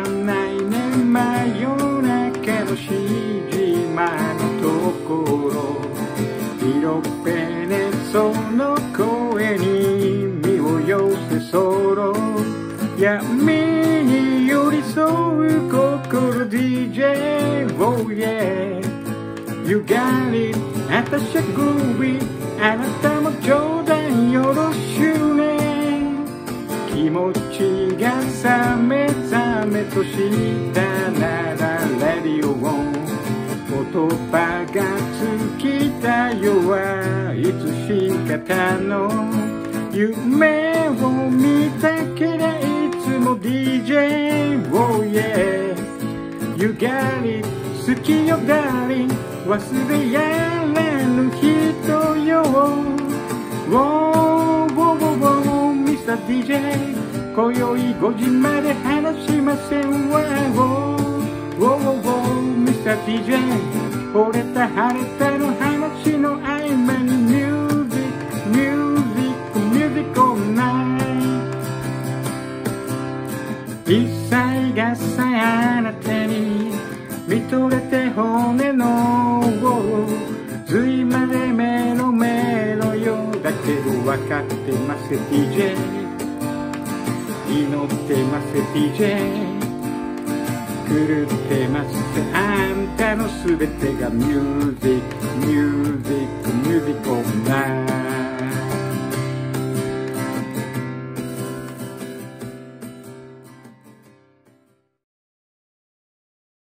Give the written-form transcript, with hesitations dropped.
ないね真夜中のしじまのところ色っぺねその声に身を寄せそう闇に寄り添う心 DJ Oh yeah You got it あたしゃグリあなたも冗談よろしゅうね気持ちが冷め冷めとしたならレディオを言葉が尽きたよはいつしか他の夢を見たけりゃいつも DJ Oh yeah You got it 好きよダーリン忘れやらぬ人よ Oh Mr. DJ 今宵5時まで話しませんわ Mr. DJ 惚れた晴れたの話の合間にミュージックall night 一切がさあなたに見とれて骨の髄までメロメロよだけど分かってます DJ 祈ってます DJ 狂ってますあんたの全てがミュージックall night